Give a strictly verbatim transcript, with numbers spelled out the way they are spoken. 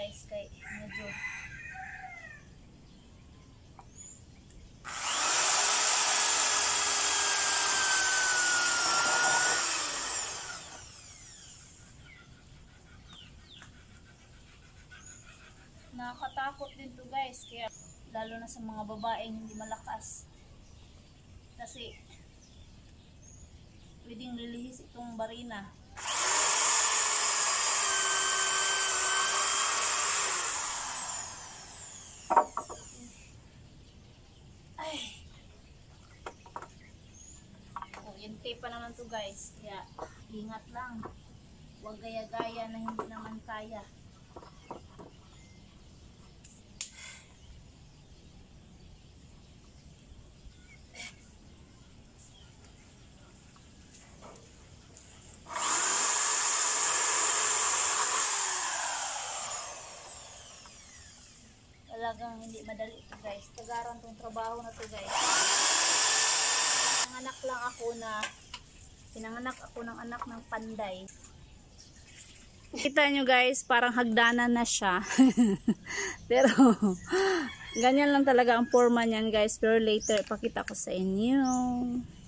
guys, kay medyo nakakatakot din to guys, kaya lalo na sa mga babaeng hindi malakas, kasi pwedeng lilihis itong barina. Ay, oh, yung tape pa naman to guys, kaya ingat lang, huwag gaya-gaya na hindi naman kaya. Talagang hindi madali ito guys. Tagaran tong trabaho na to guys. Pinanganak lang ako na pinanganak ako ng anak ng panday. Kita nyo guys, parang hagdanan na siya. Pero ganyan lang talaga ang forma niyan guys. Pero later ipakita ko sa inyo.